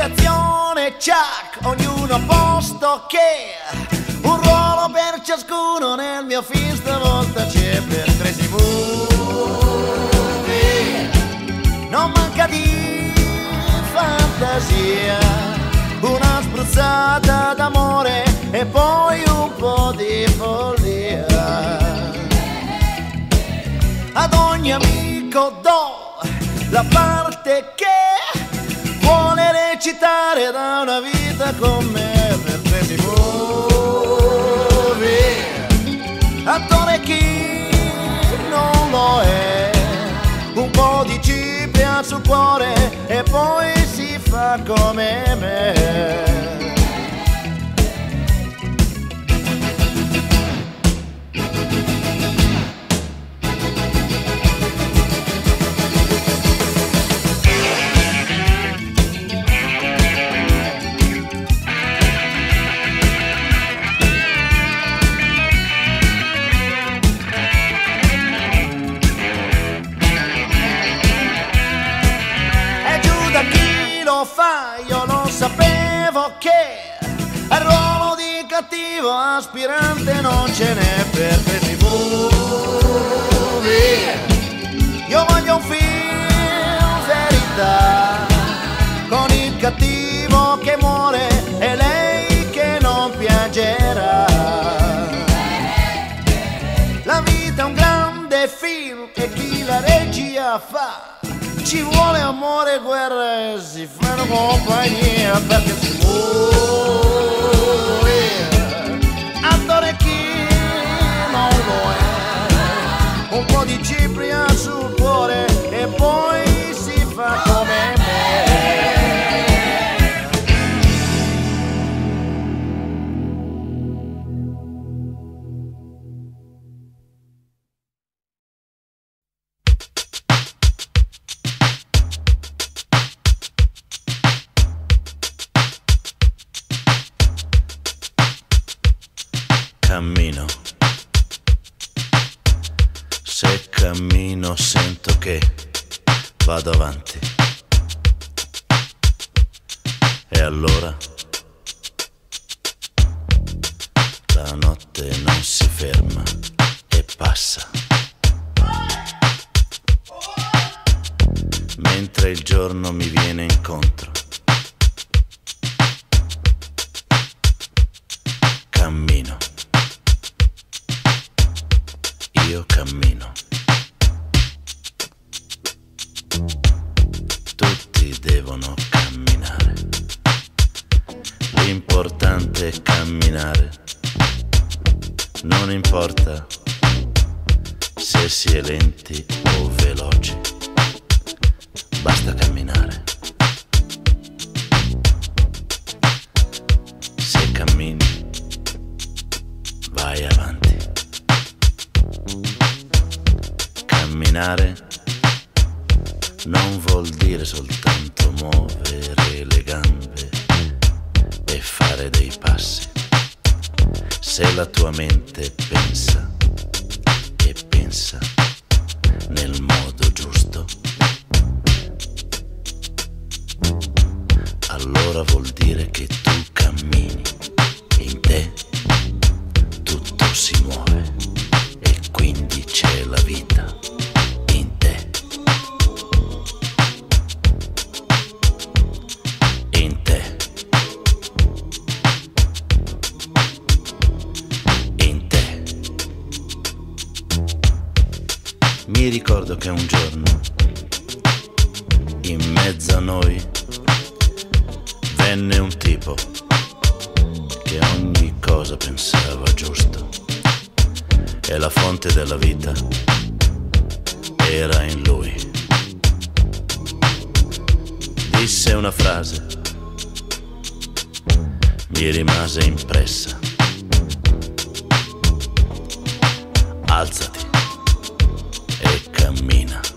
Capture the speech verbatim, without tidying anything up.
Operazione Chuck, ognuno a posto che un ruolo per ciascuno nel mio film stavolta c'è per Crazy Movie. Non manca di fantasia, una spruzzata d'amore e poi un po' di follia. Ad ogni amico do la parte che vuole recitare da una vita con me per Crazy Movie. Attore chi non lo è, un po' di cipria sul cuore e poi si fa come me. Fa, io lo sapevo che al ruolo di cattivo aspirante non ce n'è per Crazy Movie. Io voglio un film verità, con il cattivo che muore e lei che non piangerà. La vita è un grande film e chi la regia fa ci vuole amore, guerra e si fanno compagnia perché si muore. Attore chi non lo è, un po' di cipria sul cuore e poi si fa come me. Cammino, se cammino sento che vado avanti e allora la notte non si ferma e passa, mentre il giorno mi viene incontro. Cammino, io cammino, tutti devono camminare, l'importante è camminare, non importa se si è lenti o veloci, basta camminare. Se cammini, vai avanti. Camminare non vuol dire soltanto muovere le gambe e fare dei passi. Se la tua mente pensa e pensa nel modo giusto, allora vuol dire che tu cammini, in te tutto si muove e quindi c'è la vita in te. In te. In te. Mi ricordo che un giorno, in mezzo a noi, venne un tipo che ogni cosa pensava giusto e la fonte della vita era in lui. Disse una frase, mi rimase impressa: alzati e cammina.